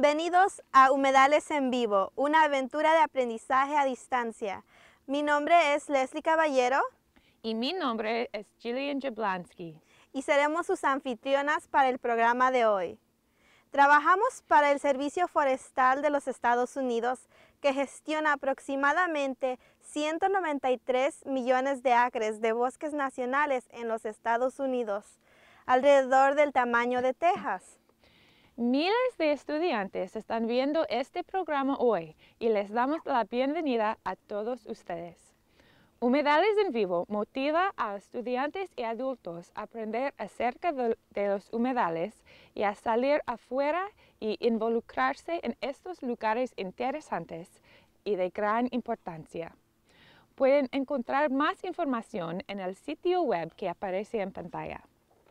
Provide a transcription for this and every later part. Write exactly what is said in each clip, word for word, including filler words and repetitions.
Bienvenidos a Humedales en Vivo, una aventura de aprendizaje a distancia. Mi nombre es Leslie Caballero. Y mi nombre es Jillian Jablansky. Y seremos sus anfitrionas para el programa de hoy. Trabajamos para el Servicio Forestal de los Estados Unidos, que gestiona aproximadamente ciento noventa y tres millones de acres de bosques nacionales en los Estados Unidos, alrededor del tamaño de Texas. Miles de estudiantes están viendo este programa hoy y les damos la bienvenida a todos ustedes. Humedales en Vivo motiva a estudiantes y adultos a aprender acerca de, de los humedales y a salir afuera y involucrarse en estos lugares interesantes y de gran importancia. Pueden encontrar más información en el sitio web que aparece en pantalla.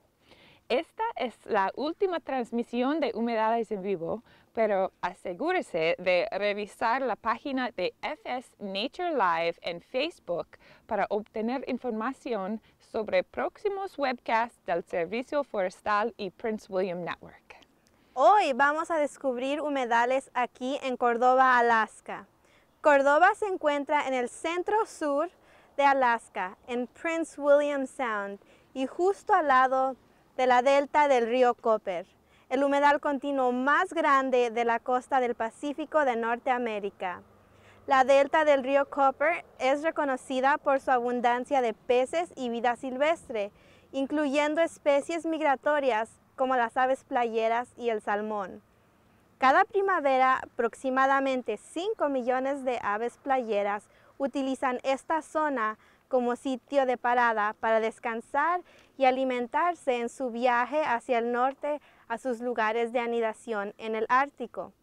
Esta es la última transmisión de Humedales en Vivo, pero asegúrese de revisar la página de F S Nature Live en Facebook para obtener información sobre próximos webcasts del Servicio Forestal y Prince William Network. Hoy vamos a descubrir humedales aquí en Cordova, Alaska. Cordova se encuentra en el centro sur de Alaska, en Prince William Sound, y justo al lado de la delta del río Copper, el humedal continuo más grande de la costa del Pacífico de Norteamérica. La delta del río Copper es reconocida por su abundancia de peces y vida silvestre, incluyendo especies migratorias como las aves playeras y el salmón. Cada primavera, aproximadamente cinco millones de aves playeras utilizan esta zona como sitio de parada para descansar y alimentarse en su viaje hacia el norte a sus lugares de anidación en el Ártico.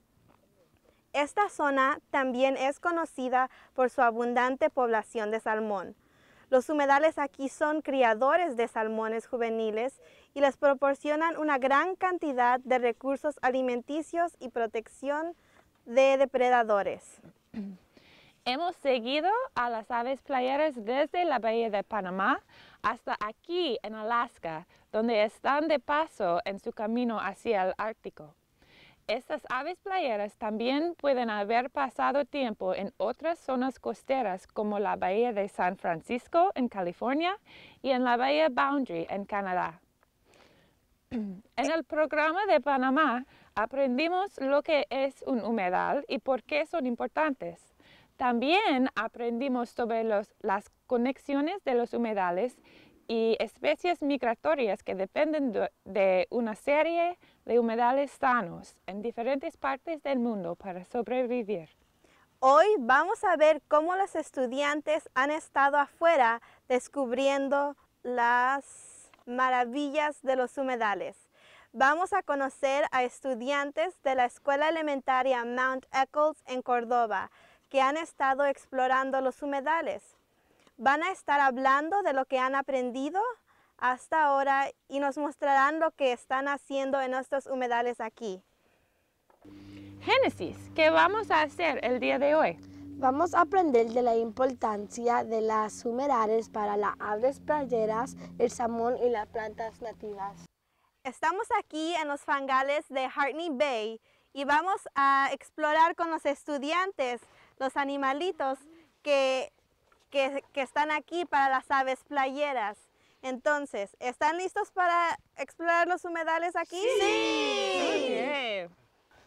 Esta zona también es conocida por su abundante población de salmón. Los humedales aquí son criadores de salmones juveniles y les proporcionan una gran cantidad de recursos alimenticios y protección de depredadores. Hemos seguido a las aves playeras desde la bahía de Panamá hasta aquí en Alaska, donde están de paso en su camino hacia el Ártico. Estas aves playeras también pueden haber pasado tiempo en otras zonas costeras como la bahía de San Francisco en California y en la bahía Boundary en Canadá. En el programa de Panamá aprendimos lo que es un humedal y por qué son importantes. También aprendimos sobre los, las conexiones de los humedales y especies migratorias que dependen de, de una serie de humedales sanos en diferentes partes del mundo para sobrevivir. Hoy vamos a ver cómo los estudiantes han estado afuera descubriendo las maravillas de los humedales. Vamos a conocer a estudiantes de la Escuela Elementaria Mount Eccles en Cordova, que han estado explorando los humedales. Van a estar hablando de lo que han aprendido hasta ahora y nos mostrarán lo que están haciendo en estos humedales aquí. Génesis, ¿qué vamos a hacer el día de hoy? Vamos a aprender de la importancia de las humedales para las aves playeras, el salmón y las plantas nativas. Estamos aquí en los fangales de Hartney Bay y vamos a explorar con los estudiantes los animalitos que, que, que están aquí para las aves playeras. Entonces, ¿están listos para explorar los humedales aquí? ¡Sí! Okay.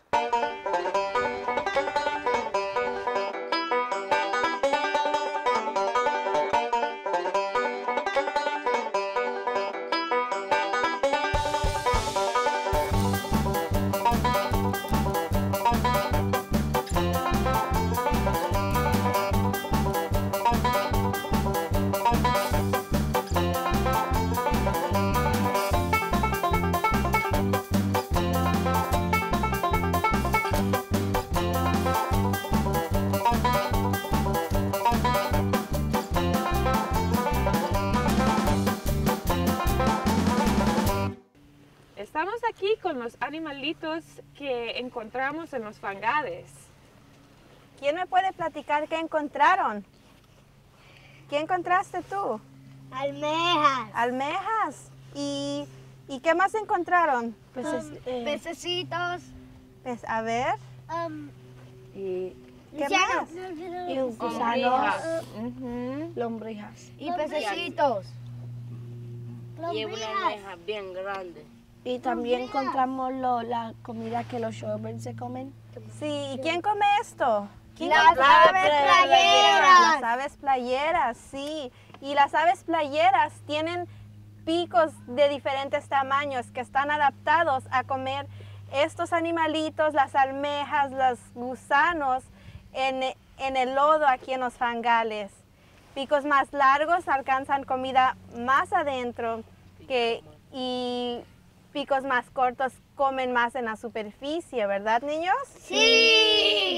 Estamos aquí con los animalitos que encontramos en los fangales. ¿Quién me puede platicar qué encontraron? ¿Qué encontraste tú? Almejas. Almejas. ¿Y, ¿y qué más encontraron? Pues, um, eh, pececitos. Pues, a ver, Um, Y, ¿qué gusanos. más? y gusanos, lombrijas. Y pececitos. Y una almeja bien grande. Y también encontramos lo- la comida que los shorebirds se comen. Sí, ¿y quién come esto? ¿Quién Las come? aves playeras. Las aves playeras, sí. Y las aves playeras tienen picos de diferentes tamaños que están adaptados a comer estos animalitos, las almejas, los gusanos en, en el lodo aquí en los fangales. Picos más largos alcanzan comida más adentro que, y picos más cortos comen más en la superficie, ¿verdad, niños? Sí.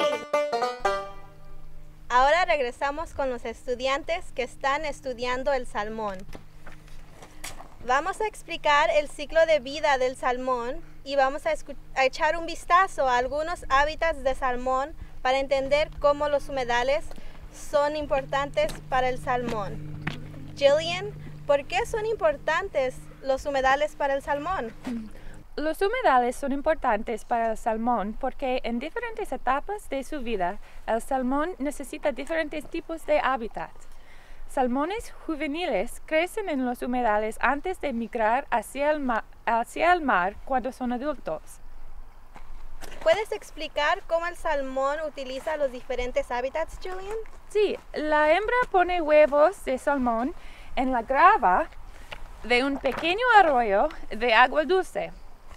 Ahora regresamos con los estudiantes que están estudiando el salmón. Vamos a explicar el ciclo de vida del salmón y vamos a, a echar un vistazo a algunos hábitats de salmón para entender cómo los humedales son importantes para el salmón. Jillian, ¿por qué son importantes los humedales para el salmón? Los humedales son importantes para el salmón porque en diferentes etapas de su vida el salmón necesita diferentes tipos de hábitat. Salmones juveniles crecen en los humedales antes de migrar hacia el, ma- hacia el mar cuando son adultos. ¿Puedes explicar cómo el salmón utiliza los diferentes hábitats, Jillian? Sí, la hembra pone huevos de salmón en la grava de un pequeño arroyo de agua dulce.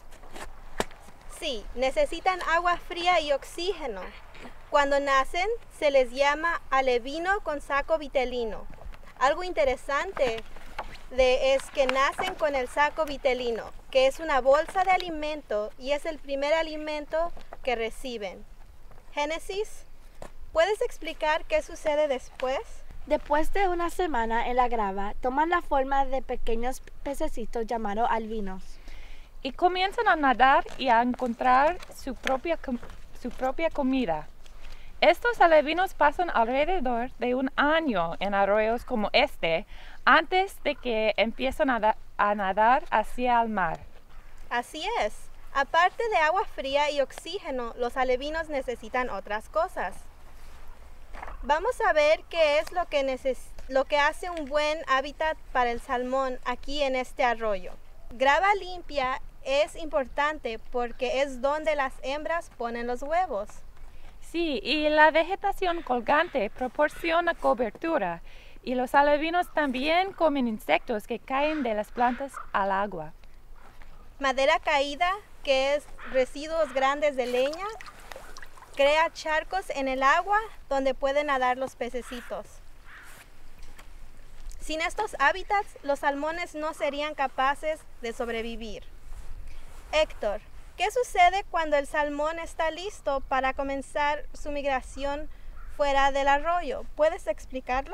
Sí, necesitan agua fría y oxígeno. Cuando nacen se les llama alevino con saco vitelino. Algo interesante de, es que nacen con el saco vitelino, que es una bolsa de alimento y es el primer alimento que reciben. Génesis, ¿puedes explicar qué sucede después? Después de una semana en la grava, toman la forma de pequeños pececitos llamados albinos. Y comienzan a nadar y a encontrar su propia, com- su propia comida. Estos alevinos pasan alrededor de un año en arroyos como este antes de que empiezan a, da- a nadar hacia el mar. Así es. Aparte de agua fría y oxígeno, los alevinos necesitan otras cosas. Vamos a ver qué es lo que, neces- lo que hace un buen hábitat para el salmón aquí en este arroyo. Grava limpia es importante porque es donde las hembras ponen los huevos. Sí, y la vegetación colgante proporciona cobertura y los alevinos también comen insectos que caen de las plantas al agua. Madera caída, que es residuos grandes de leña, crea charcos en el agua donde pueden nadar los pececitos. Sin estos hábitats, los salmones no serían capaces de sobrevivir. Héctor, ¿qué sucede cuando el salmón está listo para comenzar su migración fuera del arroyo? ¿Puedes explicarlo?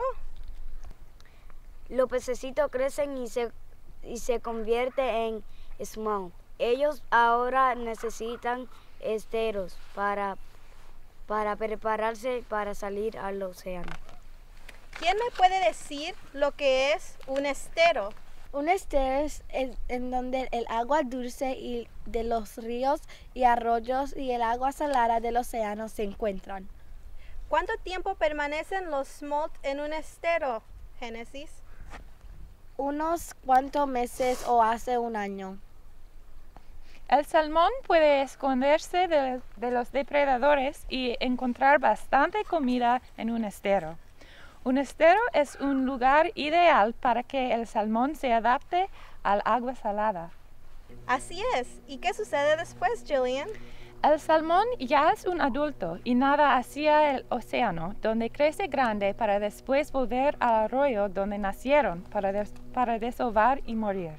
Los pececitos crecen y se, y se convierten en smoke. Ellos ahora necesitan esteros para, para prepararse para salir al océano. ¿Quién me puede decir lo que es un estero? Un estero es en, en donde el agua dulce y de los ríos y arroyos y el agua salada del océano se encuentran. ¿Cuánto tiempo permanecen los smolt en un estero, Génesis? Unos cuantos meses o hace un año. El salmón puede esconderse de, de los depredadores y encontrar bastante comida en un estero. Un estero es un lugar ideal para que el salmón se adapte al agua salada. Así es. ¿Y qué sucede después, Jillian? El salmón ya es un adulto y nada hacia el océano, donde crece grande para después volver al arroyo donde nacieron para, des- para desovar y morir.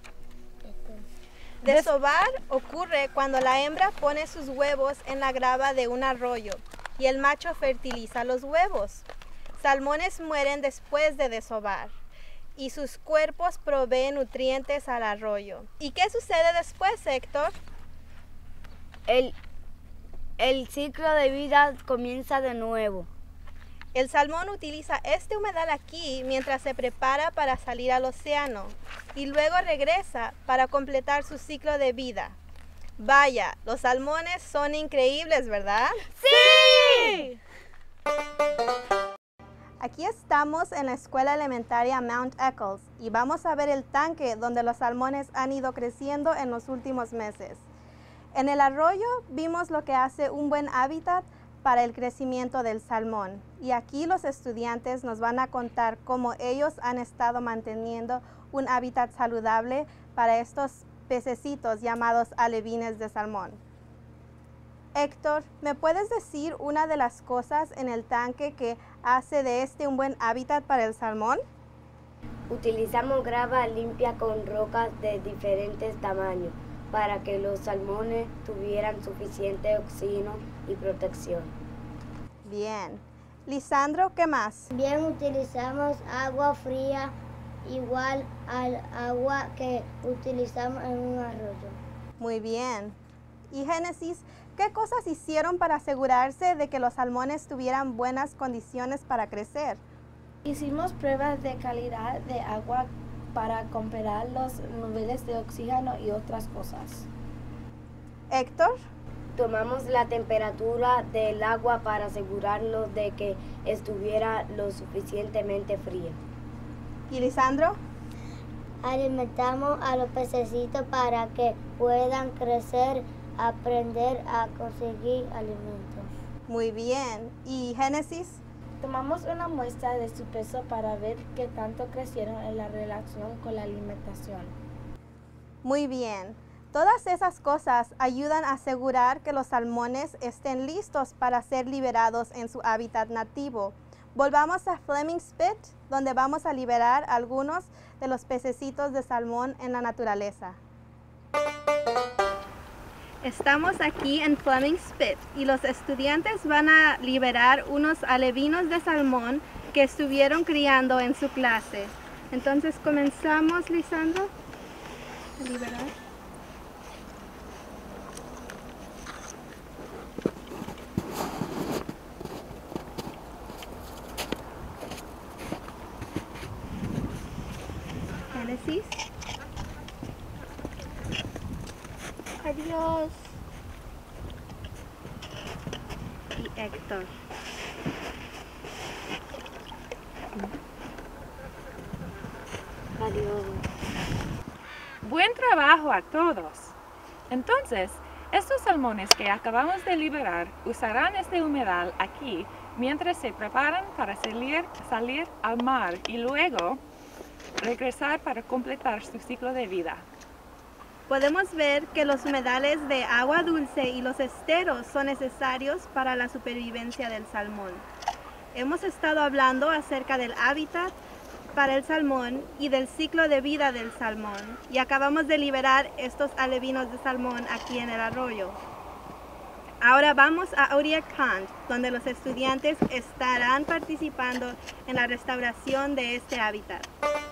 Desovar ocurre cuando la hembra pone sus huevos en la grava de un arroyo y el macho fertiliza los huevos. Salmones mueren después de desovar y sus cuerpos proveen nutrientes al arroyo. ¿Y qué sucede después, Héctor? El, el ciclo de vida comienza de nuevo. El salmón utiliza este humedal aquí mientras se prepara para salir al océano y luego regresa para completar su ciclo de vida. Vaya, los salmones son increíbles, ¿verdad? ¡Sí! Aquí estamos en la escuela elementaria Mount Eccles y vamos a ver el tanque donde los salmones han ido creciendo en los últimos meses. En el arroyo vimos lo que hace un buen hábitat para el crecimiento del salmón y aquí los estudiantes nos van a contar cómo ellos han estado manteniendo un hábitat saludable para estos pececitos llamados alevines de salmón. Héctor, ¿me puedes decir una de las cosas en el tanque que hace de este un buen hábitat para el salmón? Utilizamos grava limpia con rocas de diferentes tamaños para que los salmones tuvieran suficiente oxígeno y protección. Bien. Lisandro, ¿qué más? También utilizamos agua fría igual al agua que utilizamos en un arroyo. Muy bien. Y Génesis, ¿qué cosas hicieron para asegurarse de que los salmones tuvieran buenas condiciones para crecer? Hicimos pruebas de calidad de agua para comparar los niveles de oxígeno y otras cosas. Héctor. Tomamos la temperatura del agua para asegurarnos de que estuviera lo suficientemente fría. ¿Y Lisandro? Alimentamos a los pececitos para que puedan crecer, aprender a conseguir alimentos. Muy bien. ¿Y Génesis? Tomamos una muestra de su peso para ver qué tanto crecieron en la relación con la alimentación. Muy bien. Todas esas cosas ayudan a asegurar que los salmones estén listos para ser liberados en su hábitat nativo. Volvamos a Fleming Spit, donde vamos a liberar algunos de los pececitos de salmón en la naturaleza. Estamos aquí en Fleming Spit y los estudiantes van a liberar unos alevinos de salmón que estuvieron criando en su clase. Entonces comenzamos, Lisandro, a liberar. Génesis. Adiós. Y Héctor. Adiós. Buen trabajo a todos. Entonces, estos salmones que acabamos de liberar usarán este humedal aquí mientras se preparan para salir, salir al mar y luego regresar para completar su ciclo de vida. Podemos ver que los humedales de agua dulce y los esteros son necesarios para la supervivencia del salmón. Hemos estado hablando acerca del hábitat para el salmón y del ciclo de vida del salmón y acabamos de liberar estos alevinos de salmón aquí en el arroyo. Ahora vamos a Odiak Pond, donde los estudiantes estarán participando en la restauración de este hábitat.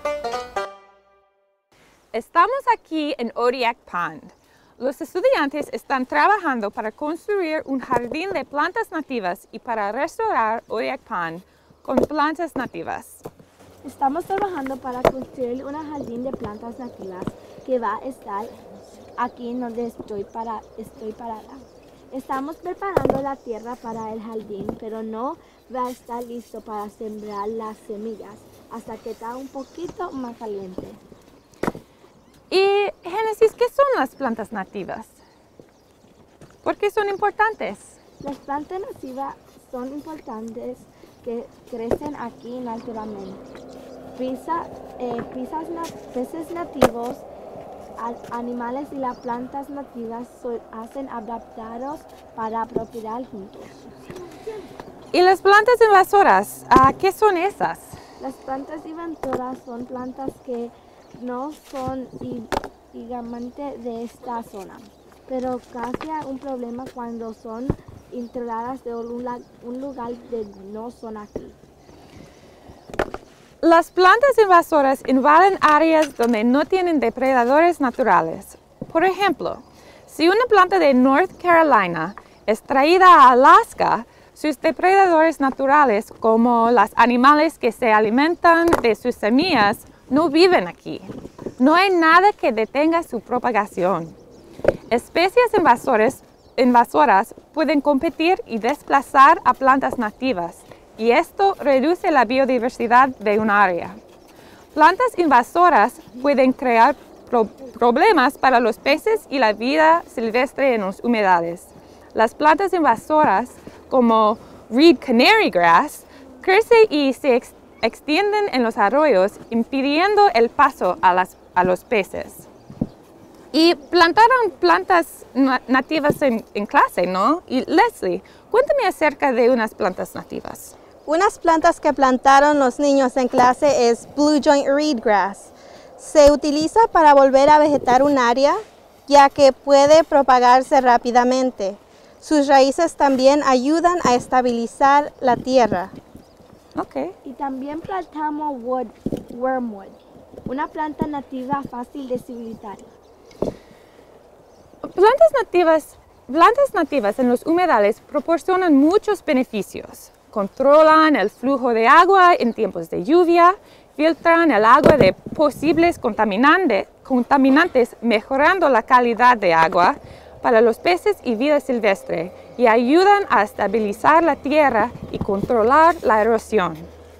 Estamos aquí en Odiak Pond. Los estudiantes están trabajando para construir un jardín de plantas nativas y para restaurar Odiak Pond con plantas nativas. Estamos trabajando para construir un jardín de plantas nativas que va a estar aquí donde estoy, para, estoy parada. Estamos preparando la tierra para el jardín, pero no va a estar listo para sembrar las semillas hasta que está un poquito más caliente. Y Génesis, ¿qué son las plantas nativas? ¿Por qué son importantes? Las plantas nativas son importantes que crecen aquí naturalmente. Pisa, eh, pisas, peces nativos, a, animales y las plantas nativas so, hacen adaptados para prosperar juntos. ¿Y las plantas invasoras? Uh, ¿Qué son esas? Las plantas invasoras son plantas que no son gigante de esta zona, pero causa un problema cuando son integradas de un, un lugar que no son aquí. Las plantas invasoras invaden áreas donde no tienen depredadores naturales. Por ejemplo, si una planta de North Carolina es traída a Alaska, sus depredadores naturales, como los animales que se alimentan de sus semillas, no viven aquí. No hay nada que detenga su propagación. Especies invasoras, invasoras pueden competir y desplazar a plantas nativas, y esto reduce la biodiversidad de un área. Plantas invasoras pueden crear pro problemas para los peces y la vida silvestre en los humedales. Las plantas invasoras, como reed canary grass, crecen y se ex extienden en los arroyos, impidiendo el paso a, las, a los peces. Y plantaron plantas nativas en, en clase, ¿no? Y Leslie, cuéntame acerca de unas plantas nativas. Unas plantas que plantaron los niños en clase es Blue Joint Reed Grass. Se utiliza para volver a vegetar un área, ya que puede propagarse rápidamente. Sus raíces también ayudan a estabilizar la tierra. Okay. Y también plantamos wood, wormwood, una planta nativa fácil de civilizar. Plantas nativas, plantas nativas en los humedales proporcionan muchos beneficios. Controlan el flujo de agua en tiempos de lluvia, filtran el agua de posibles contaminantes, contaminantes, mejorando la calidad de agua para los peces y vida silvestre, y ayudan a estabilizar la tierra y controlar la erosión.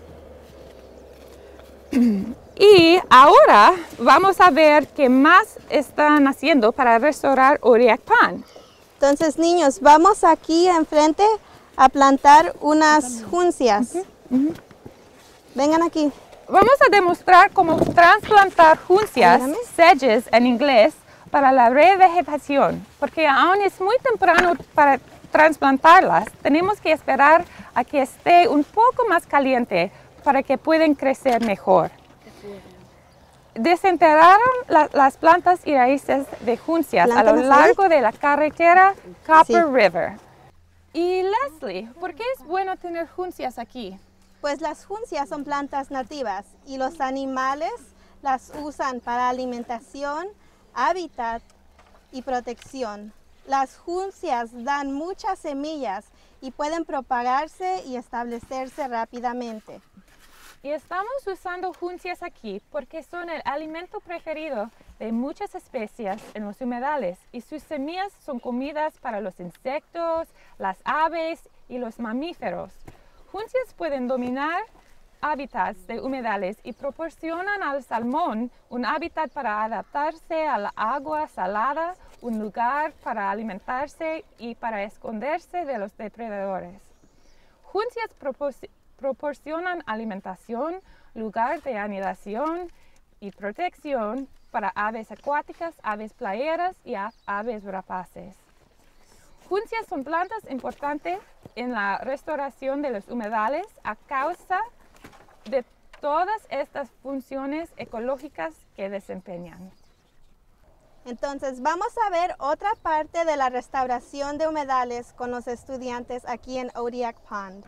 Y ahora vamos a ver qué más están haciendo para restaurar Odiak Pond. Entonces, niños, vamos aquí enfrente a plantar unas juncias. Uh-huh. Uh-huh. Vengan aquí. Vamos a demostrar cómo trasplantar juncias, sedges en inglés, para la revegetación, porque aún es muy temprano para trasplantarlas. Tenemos que esperar a que esté un poco más caliente para que puedan crecer mejor. Desenterraron la, las plantas y raíces de juncias a lo largo de la carretera Copper sí. River. Y Leslie, ¿por qué es bueno tener juncias aquí? Pues las juncias son plantas nativas y los animales las usan para alimentación, hábitat y protección. Las juncias dan muchas semillas y pueden propagarse y establecerse rápidamente. Y estamos usando juncias aquí porque son el alimento preferido de muchas especies en los humedales y sus semillas son comidas para los insectos, las aves y los mamíferos. Juncias pueden dominar hábitats de humedales y proporcionan al salmón un hábitat para adaptarse a la agua salada, un lugar para alimentarse y para esconderse de los depredadores. Juncias proporcionan alimentación, lugar de anidación y protección para aves acuáticas, aves playeras y aves rapaces. Juncias son plantas importantes en la restauración de los humedales a causa de todas estas funciones ecológicas que desempeñan. Entonces vamos a ver otra parte de la restauración de humedales con los estudiantes aquí en Odiak Pond.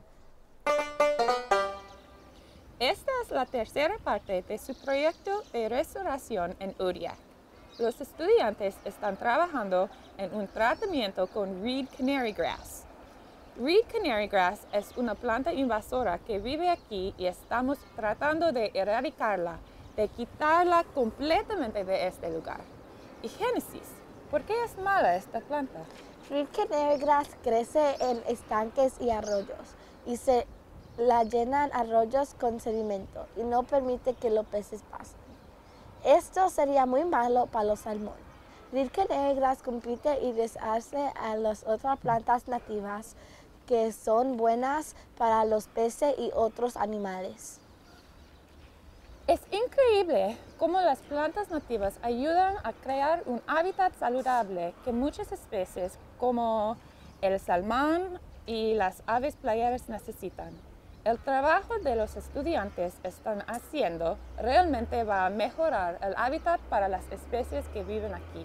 Esta es la tercera parte de su proyecto de restauración en Odiak. Los estudiantes están trabajando en un tratamiento con Reed Canary Grass. Reed Canary Grass es una planta invasora que vive aquí y estamos tratando de erradicarla, de quitarla completamente de este lugar. Y Génesis, ¿por qué es mala esta planta? Reed Canary Grass crece en estanques y arroyos y se la llenan arroyos con sedimento y no permite que los peces pasen. Esto sería muy malo para los salmón. Reed Canary Grass compite y deshace a las otras plantas nativas que son buenas para los peces y otros animales. Es increíble cómo las plantas nativas ayudan a crear un hábitat saludable que muchas especies como el salmón y las aves playeras necesitan. El trabajo de los estudiantes están haciendo realmente va a mejorar el hábitat para las especies que viven aquí.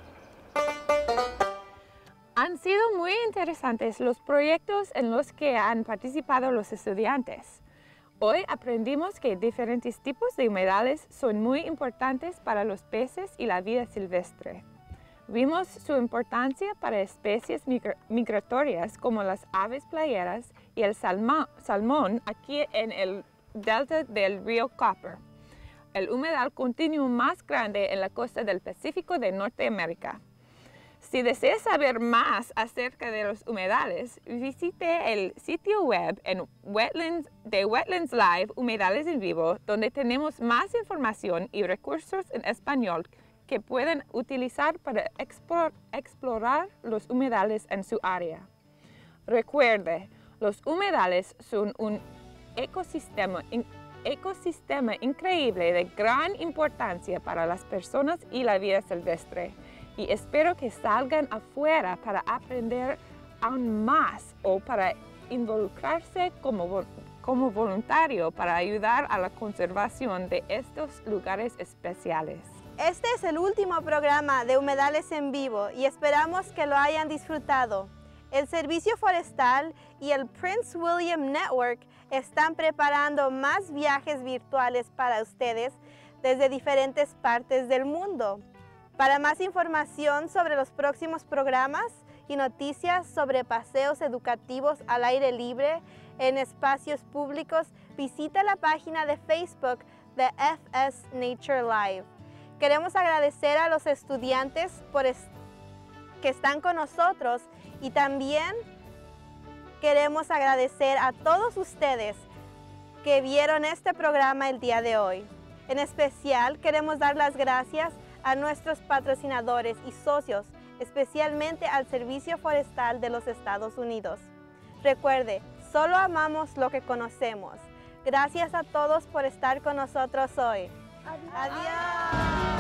Han sido muy interesantes los proyectos en los que han participado los estudiantes. Hoy aprendimos que diferentes tipos de humedales son muy importantes para los peces y la vida silvestre. Vimos su importancia para especies migra migratorias como las aves playeras y el salma salmón aquí en el delta del río Copper, el humedal continuo más grande en la costa del Pacífico de Norteamérica. Si desea saber más acerca de los humedales, visite el sitio web en Wetlands, de Wetlands Live Humedales en Vivo, donde tenemos más información y recursos en español que pueden utilizar para explor, explorar los humedales en su área. Recuerde, los humedales son un ecosistema, in, ecosistema increíble de gran importancia para las personas y la vida silvestre. Y espero que salgan afuera para aprender aún más o para involucrarse como, como voluntario para ayudar a la conservación de estos lugares especiales. Este es el último programa de Humedales en Vivo y esperamos que lo hayan disfrutado. El Servicio Forestal y el Prince William Network están preparando más viajes virtuales para ustedes desde diferentes partes del mundo. Para más información sobre los próximos programas y noticias sobre paseos educativos al aire libre en espacios públicos, visita la página de Facebook de F S Nature Live. Queremos agradecer a los estudiantes por est- que están con nosotros y también queremos agradecer a todos ustedes que vieron este programa el día de hoy. En especial queremos dar las gracias a nuestros patrocinadores y socios, especialmente al Servicio Forestal de los Estados Unidos. Recuerde, solo amamos lo que conocemos. Gracias a todos por estar con nosotros hoy. Adiós. Adiós.